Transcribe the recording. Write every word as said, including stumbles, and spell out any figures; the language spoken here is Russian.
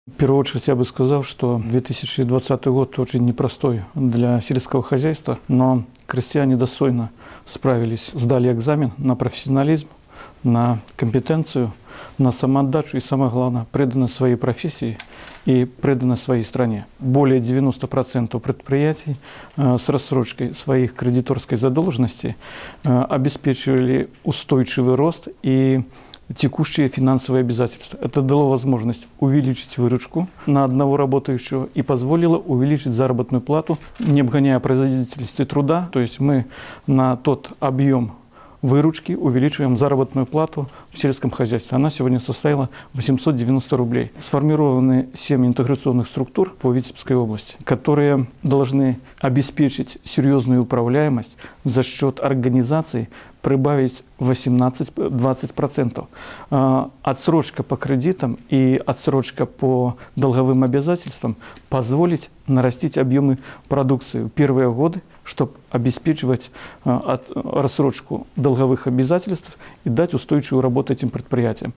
В первую очередь я бы сказал, что две тысячи двадцатый год очень непростой для сельского хозяйства, но крестьяне достойно справились, сдали экзамен на профессионализм, на компетенцию, на самоотдачу и, самое главное, преданность своей профессии и преданность своей стране. Более девяноста процентов предприятий э, с рассрочкой своих кредиторской задолженности э, обеспечивали устойчивый рост и текущие финансовые обязательства. Это дало возможность увеличить выручку на одного работающего и позволило увеличить заработную плату, не обгоняя производительности труда. То есть мы на тот объем выручки увеличиваем заработную плату в сельском хозяйстве. Она сегодня составила восемьсот девяносто рублей. Сформированы семь интеграционных структур по Витебской области, которые должны обеспечить серьезную управляемость за счет организаций, прибавить восемнадцать-двадцать процентов. Отсрочка по кредитам и отсрочка по долговым обязательствам позволить нарастить объемы продукции в первые годы, чтобы обеспечивать рассрочку долговых обязательств и дать устойчивую работу этим предприятиям.